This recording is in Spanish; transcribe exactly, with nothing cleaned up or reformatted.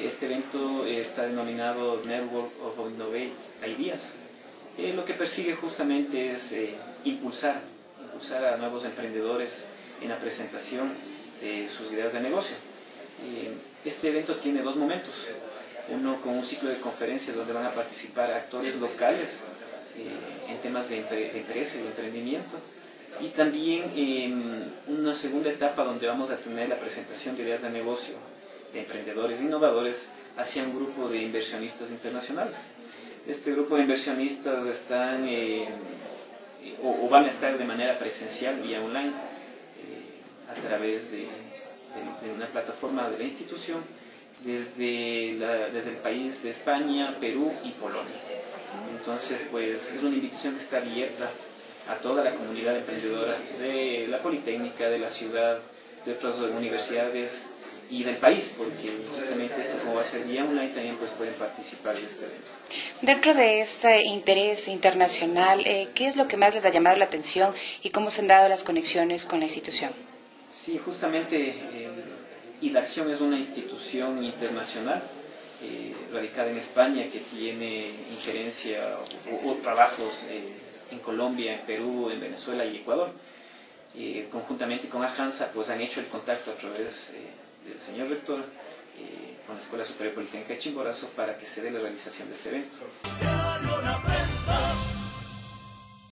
Este evento está denominado Network of Innovate Ideas. Eh, lo que persigue justamente es eh, impulsar, impulsar a nuevos emprendedores en la presentación de sus ideas de negocio. Eh, este evento tiene dos momentos. Uno con un ciclo de conferencias donde van a participar actores locales eh, en temas de, empre de empresa y de emprendimiento. Y también eh, una segunda etapa donde vamos a tener la presentación de ideas de negocio de emprendedores e innovadores hacia un grupo de inversionistas internacionales. Este grupo de inversionistas están eh, o, o van a estar de manera presencial vía online eh, a través de, de, de una plataforma de la institución desde, la, desde el país de España, Perú y Polonia. Entonces, pues es una invitación que está abierta a toda la comunidad emprendedora de la Politécnica, de la ciudad, de otras universidades y del país, porque justamente esto, como va a ser vía online, también pues pueden participar de este evento. Dentro de este interés internacional, eh, ¿qué es lo que más les ha llamado la atención y cómo se han dado las conexiones con la institución? Sí, justamente eh, IDACCION es una institución internacional eh, radicada en España que tiene injerencia o, o trabajos eh, en Colombia, en Perú, en Venezuela y Ecuador. Eh, conjuntamente con AJANSA pues han hecho el contacto a través eh, del señor rector eh, con la Escuela Superior Politécnica de Chimborazo para que se dé la realización de este evento.